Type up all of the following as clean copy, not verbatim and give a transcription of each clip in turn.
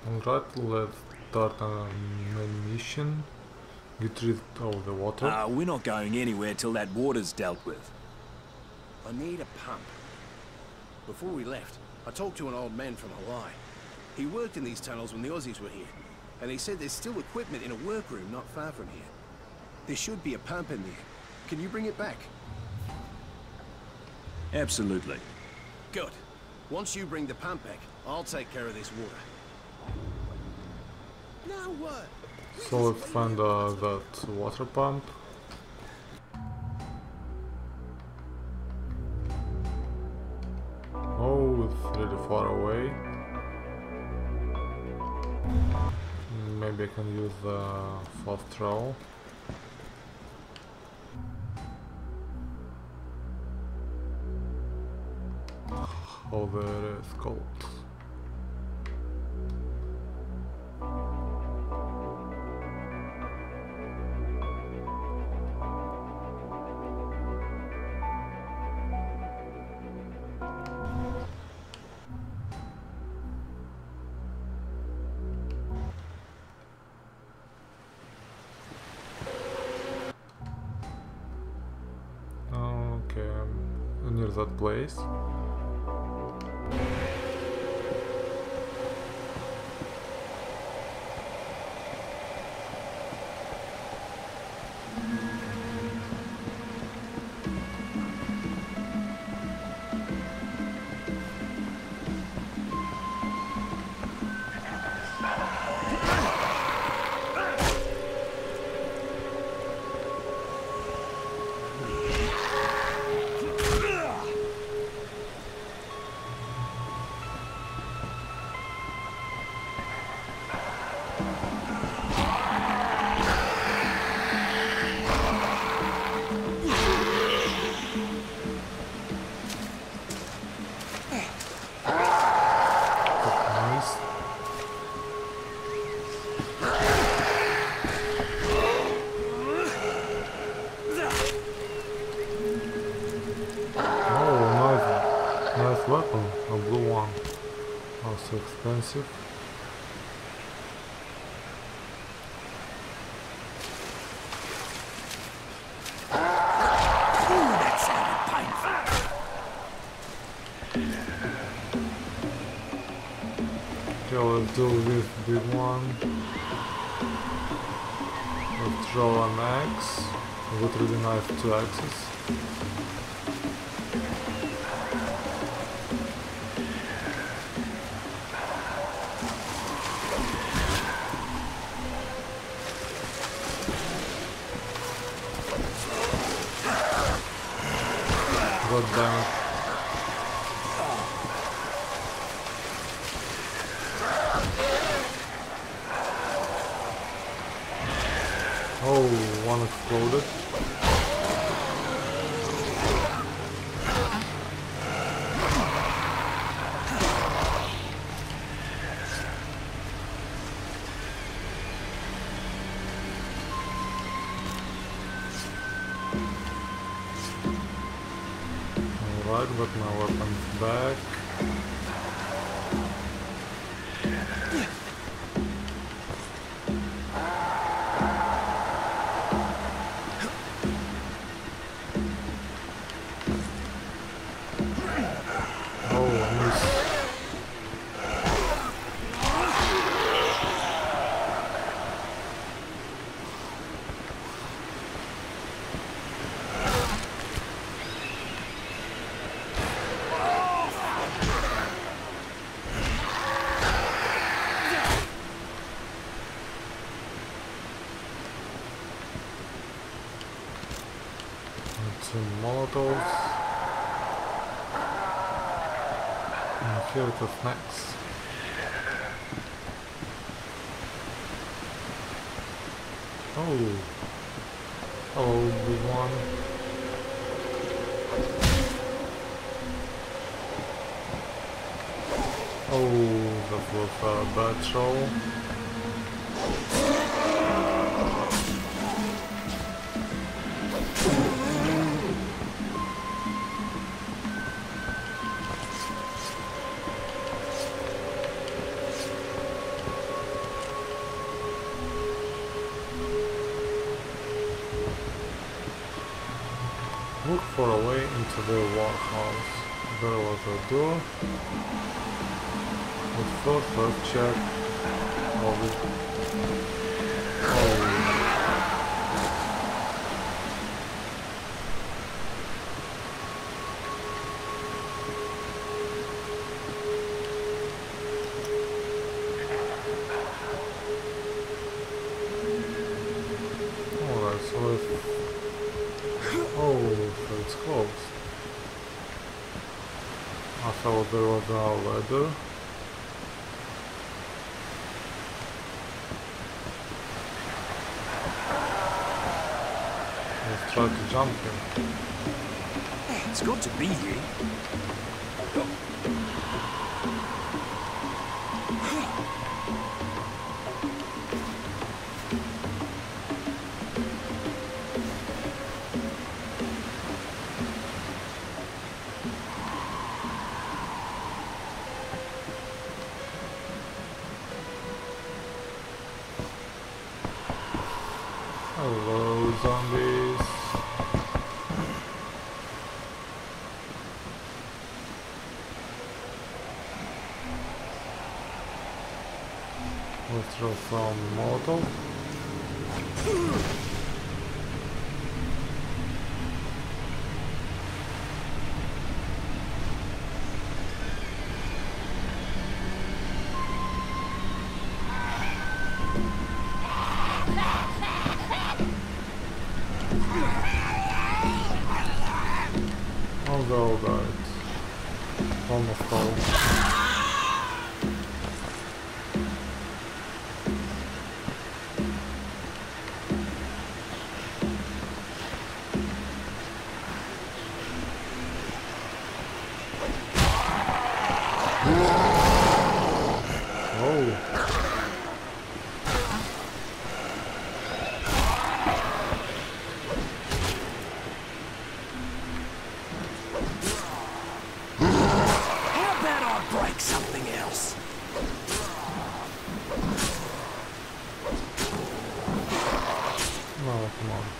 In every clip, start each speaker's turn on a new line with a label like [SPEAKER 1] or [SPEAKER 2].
[SPEAKER 1] Alright, let's start a main mission. Get rid of the water.
[SPEAKER 2] We're not going anywhere till that water's dealt with.
[SPEAKER 3] I need a pump. Before we left, I talked to an old man from Hawaii. He worked in these tunnels when the Aussies were here, and he said there's still equipment in a workroom not far from here. There should be a pump in there. Can you bring it back?
[SPEAKER 2] Absolutely.
[SPEAKER 3] Good. Once you bring the pump back, I'll take care of this water. Now what?
[SPEAKER 1] So let's find that water pump. Oh, it's really far away. Maybe I can use the fast travel. How the area is called. Okay, I'm near that place. Weapon, a blue one, also expensive.
[SPEAKER 2] That sounded painful.
[SPEAKER 1] Okay, let's do this big one. Let's draw an axe. It would really nice 2 axes. God damn it. Oh, one exploded. Alright, got my weapons back. Oh, miss. Some molotovs. And here it is next. Oh. Hello, big one. Oh, that was a bad throw. for a way into the warehouse. There was a door. But first check all the... So it's closed. I thought there was a ladder. Let's try to jump here.
[SPEAKER 2] It's got to be here.
[SPEAKER 1] Hello, zombies. Let's throw some Molotov. Although that's almost all. Come on.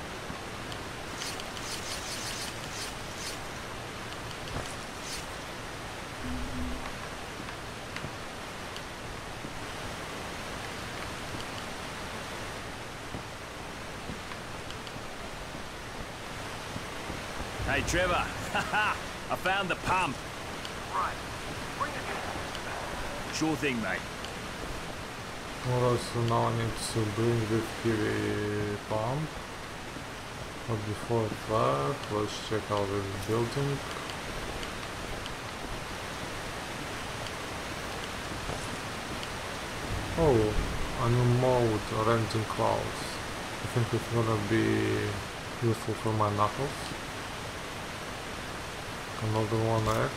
[SPEAKER 2] Hey, Trevor. Haha! I found the pump.
[SPEAKER 4] Right. Bring it in.
[SPEAKER 2] Sure thing, mate.
[SPEAKER 1] Alright, so now I need to bring this heavy pump. But before that, let's check out this building. Oh, a new mode, renting clouds. I think it's gonna be useful for my knuckles. Another 1x.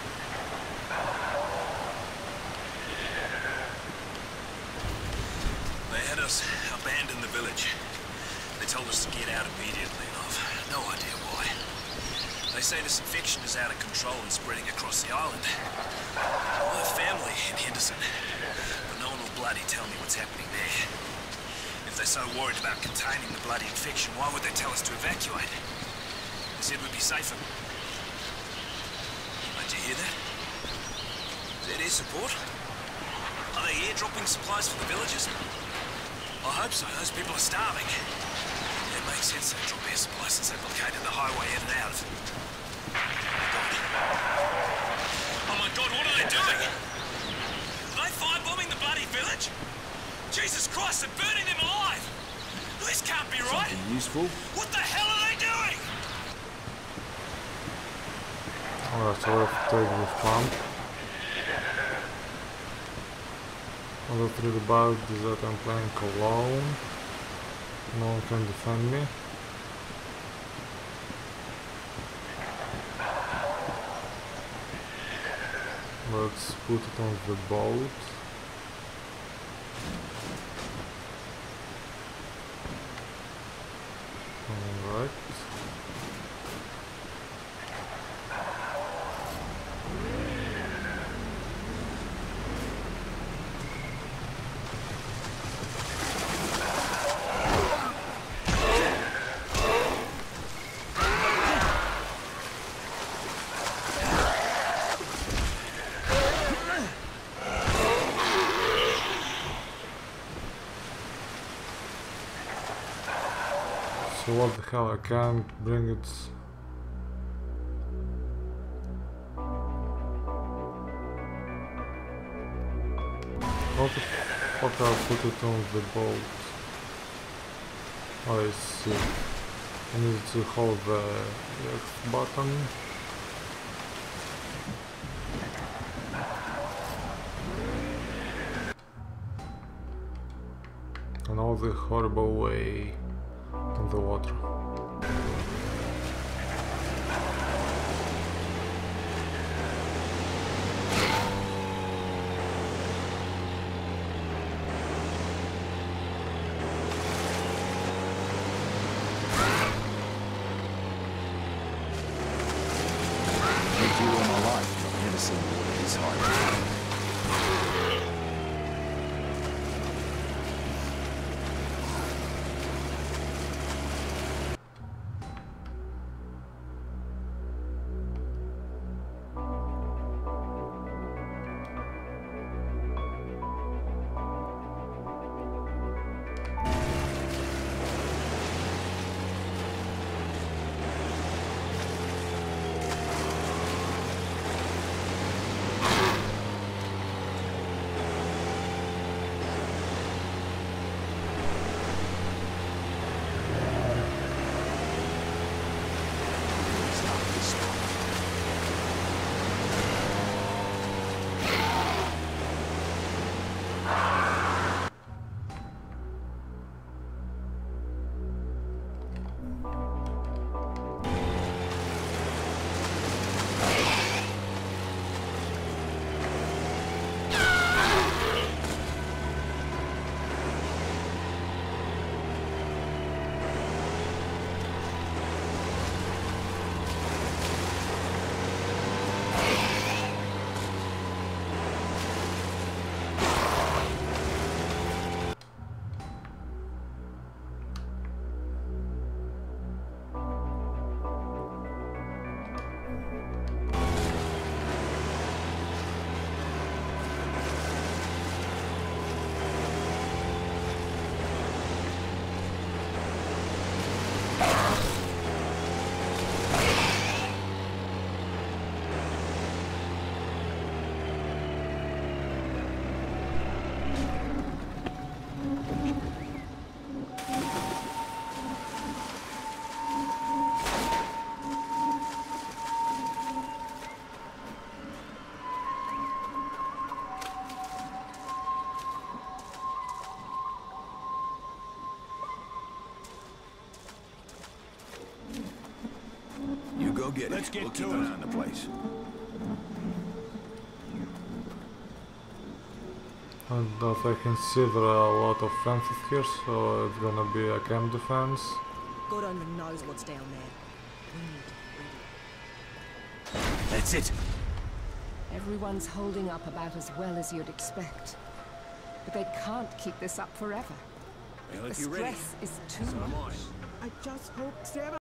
[SPEAKER 3] They had us abandon the village. They told us to get out immediately, and I've no idea why. They say this infection is out of control and spreading across the island. I have family in Henderson, but no one will bloody tell me what's happening there. If they're so worried about containing the bloody infection, why would they tell us to evacuate? They said we'd be safer. Did you hear that? Is that air support? Are they airdropping supplies for the villagers? I hope so. Those people are starving. It makes sense they drop air supplies since they blockaded the highway in and out of it. Oh my God, what are they doing? Are they firebombing the bloody village? Jesus Christ, they're burning them alive! This can't be right!
[SPEAKER 2] Something useful?
[SPEAKER 3] What the hell are they doing?
[SPEAKER 1] Alright, so let's take this pump. I'll go through the bars that I'm playing alone. No one can defend me. Let's put it on the boat. Alright. So what the hell, I can't bring it. How the fuck I'll put it on the boat? Oh, I see. I need to hold the X button. And all the horrible way on the water.
[SPEAKER 2] Lived here all my life, but I've never seen water this high.
[SPEAKER 3] Go get
[SPEAKER 2] Let's
[SPEAKER 3] it.
[SPEAKER 2] get
[SPEAKER 3] We'll
[SPEAKER 2] to
[SPEAKER 3] keep
[SPEAKER 2] it.
[SPEAKER 3] an eye on the place.
[SPEAKER 1] And as I can see, there are a lot of fences here, so it's gonna be a camp defense.
[SPEAKER 5] God only knows what's down there. We need to read it.
[SPEAKER 2] That's it.
[SPEAKER 6] Everyone's holding up about as well as you'd expect. But they can't keep this up forever.
[SPEAKER 3] Well,
[SPEAKER 6] The
[SPEAKER 3] if you're ready,
[SPEAKER 6] stress is too
[SPEAKER 3] so am
[SPEAKER 6] much.
[SPEAKER 3] I.
[SPEAKER 5] I just hope Sarah